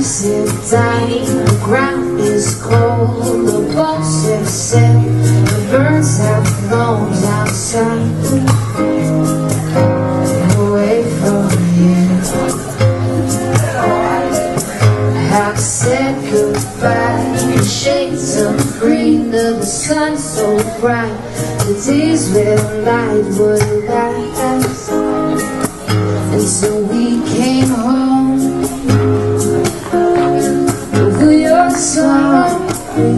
have died, the ground is cold, the boats have sailed, the birds have flown outside, away from here. I've said goodbye, the shades of green of the sun so bright, the days where light would last, until we came home. You're sorry,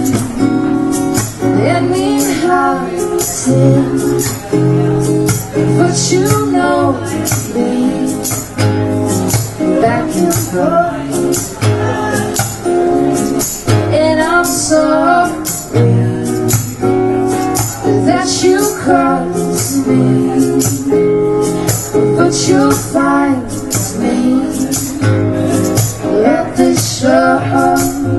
let me hide it, but you know me, back and forth, and I'm sorry that you caused me, but you'll find me at the shore.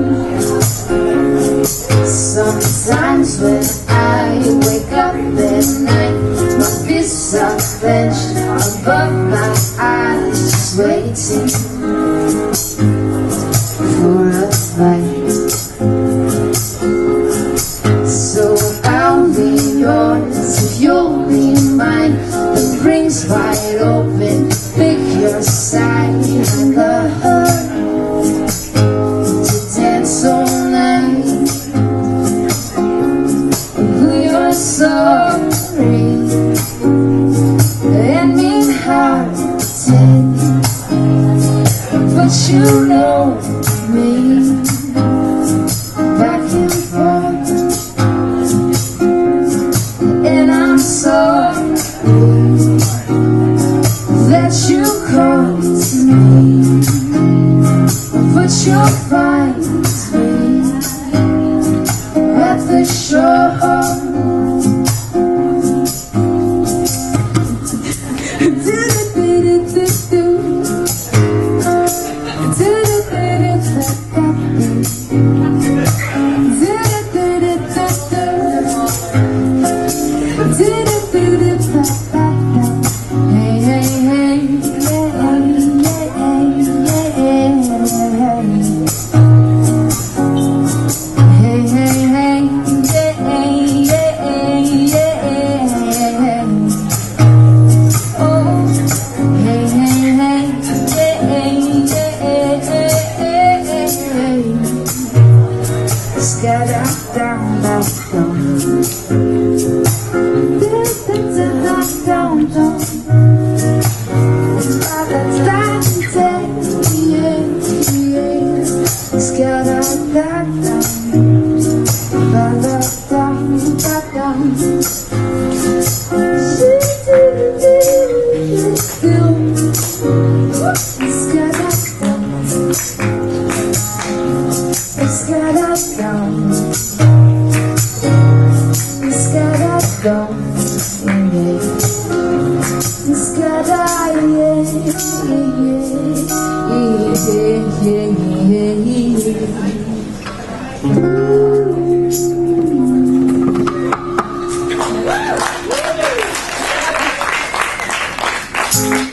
Sometimes when I wake up at night, my fists are clenched above my eyes, just waiting for a fight. So I'll be yours if you'll be mine. The ring's wide open, pick your side. I love to dance all night. You're sorry, let me hide it, but you know me, back and forth, and I'm sorry that you caused me, but you'll find me at the shore. Yeah.